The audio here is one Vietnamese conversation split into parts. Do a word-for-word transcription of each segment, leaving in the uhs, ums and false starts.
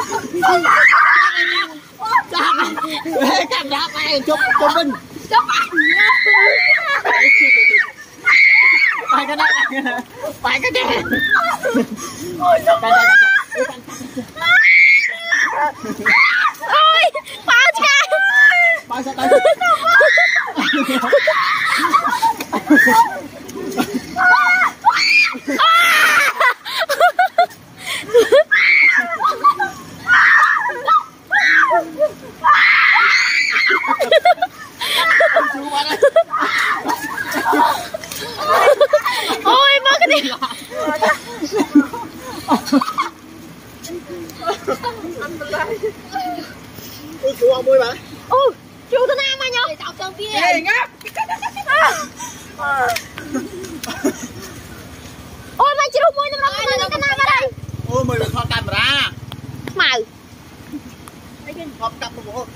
Cam đá bay chụp chụp mình chụp phải cái này phải cái này ôi bao cha bao sao tay ôi má cái gì ui chú ông mui bạn ui chú tên nam anh nhá chọc chồng kia ôi mà chú mui nó nó nó tên nam ở đây ôi mày được thoát camera màu thoát cặp một bộ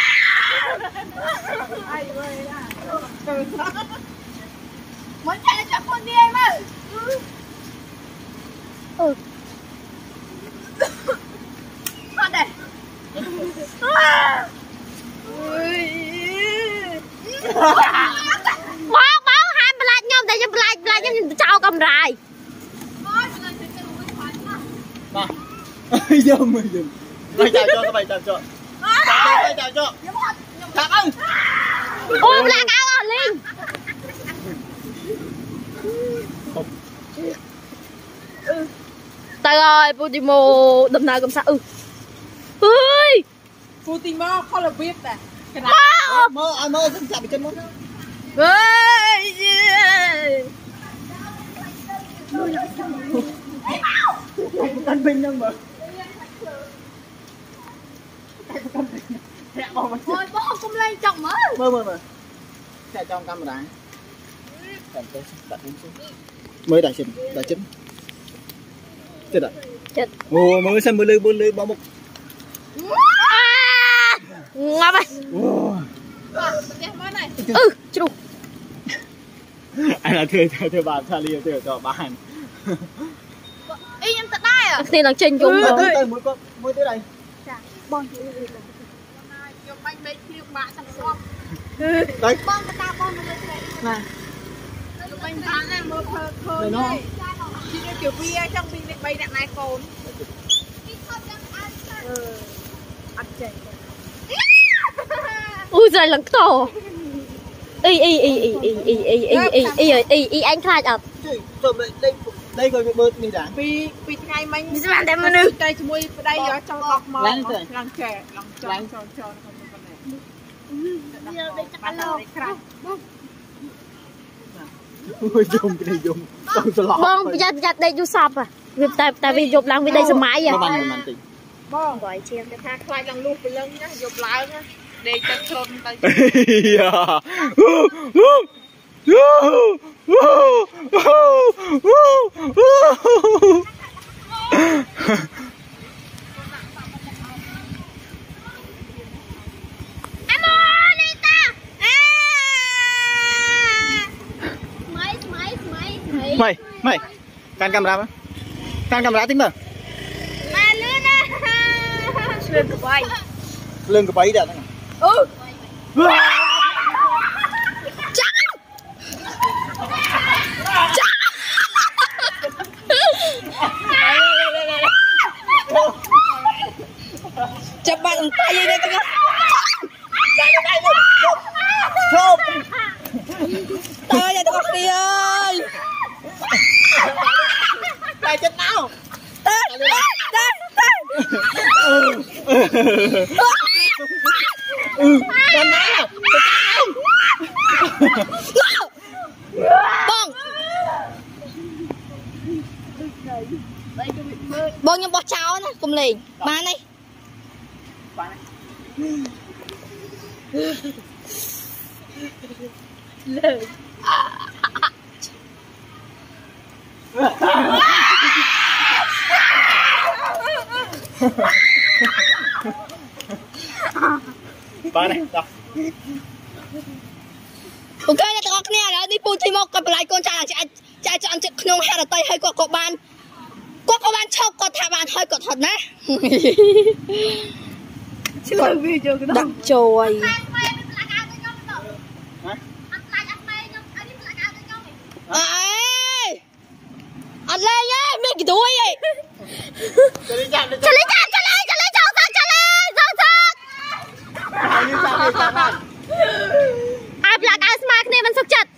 muốn chạy cho con đi em ơi ừ con đây bó bó hai blad nhom tại cho blad blad nhom trao cầm rài mà dâm mày dâm mày chào cho các mày chào cho chào cho chào cho chào ơi ôi blad áo ở linh trời ơi Putimo đâm nào cầm sao ừ ơi Putimo không là biết nè mơ ai mơ không chạm bị chân mất ơi tân binh nhân mà thôi bố không lên chồng mới mơ mơ mơ chạy trong camera mới đại chính đại chính chết rồi chết ồ mới xem mưa lư mưa lư bao một ngọc ơi ừ chú anh là thưa thưa thưa bà Charlie thưa cho bạn y em tận đây à tiền là trên chung rồi tới mũi con mũi tới đây bon dùng bánh bê kêu bạn thằng con đấy bon ta bon lên này dùng bánh bán này mơ phơ khơi này chỉ như kiểu bia trong bia này bay đạn này cồn ăn chè ui giời lần to y y y y y y y y y y y y anh khai à rồi đây đây rồi bơ mì đảng vì vì ngày mình đi xem em nữa đây chui đây ở trong bọc màu lăng chè lăng tròn tròn tròn ui dùng cái này dùng không sờ lọt bông bây giờ bây giờ đây du sập à vì tại tại vì dục lăng vì đây sớm mãi à bạn mình tỉnh bông gọi chiên cái thang khoai lăng luôn lưng nhá dục lại nhá để cho trơn tay mày mày can camera mà can camera tính mà mà lươn á lươn của bay lưng cái bẫy đẹp này ừ chụp bạn tay đây các chụp tay đây các đi ơi tay chết nào tay tay tay ừ con nào bông bông nhưng bỏ cháo nè cùng liền ba này lời ba này đâu ok là tao có nghe là đi Putimoกับหลายคนจ้าจะจะจะจะขนมแห่ละไตให้กว่ากับบ้านគាត់ក៏បានឈប់គាត់ថាបានហើយគាត់ថត់ណាជួយវាចូលទៅដាក់ជួយអើយអត់លេងទេមានគីទួយឯងចលេចាចលេចាចលេចលេចោលសាចលេចោលសាអាប្លាក់អាស្មាគ្នាមិនសុខចិត្ត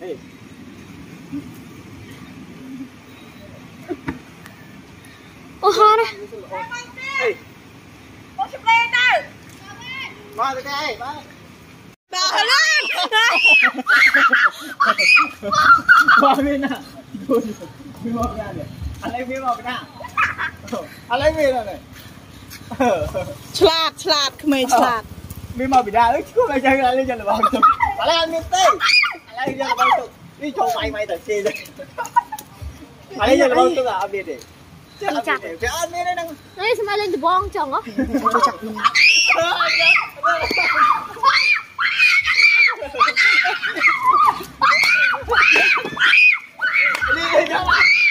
អូហោណាអូជម្លេទៅមកទៅគេមកដល់ហើយមកវិញណាមានមកណានេះអឡៃមានមកណាអឡៃមានណាឆ្លាតឆ្លាតក្មេងឆ្លាតមានមកពីណាអើយឈ្មោះអីចឹងអឡៃយករបស់ទៅអឡៃអត់មានទេអឡៃយករបស់ទៅនេះចូលវាយវាយទៅជេទៅអឡៃយករបស់ទៅអត់មានទេចាក់តែអត់មានទេហ្នឹងនេះស្មែលេងដបងចឹងហ៎ចាក់នេះនេះយក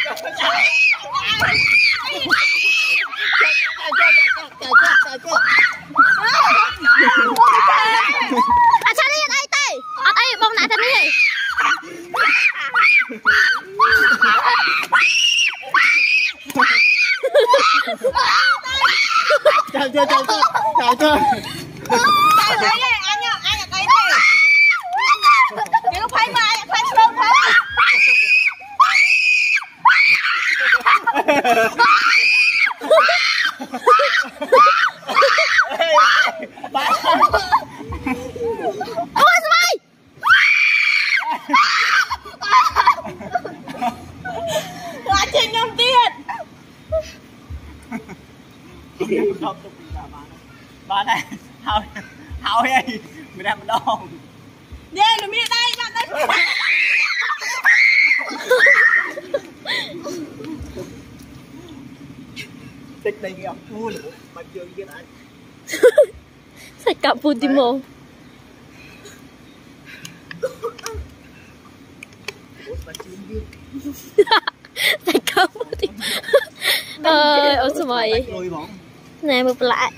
អាចារ្យនេះអត់អីទេអត់អីបងណាស់តែនេះឯងចាំចាំចាំចាំចាំតែអីអញអញអត់អីទេយើងផៃមកអញខ្លាចឆ្លងផងបាទអូយស្មៃឡាចេញខ្ញុំទៀត không tục là bạn bạn này hao hao ấy mình làm đâu về nó mi đây bạn đây tích đây kìa mua nữa mà chưa kia này sạch cả phun tim mồ sạch cả phun tim ơi ôi sao mày nè một lại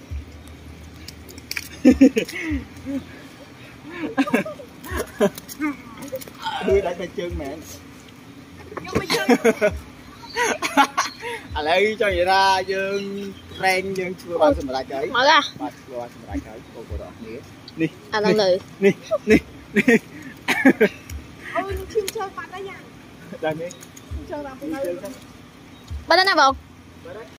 tôi đã tay chân mẹ nhưng mà chân à lấy cho vậy ra dương ren dương chưa bao giờ mà lại chơi mở ra mà chưa bao giờ mà lại chơi cô cô đó nghĩa đi à đang lười đi đi đi ôi chim chơi mặt đó nha đây đi chơi làm cái bắt đầu nào bông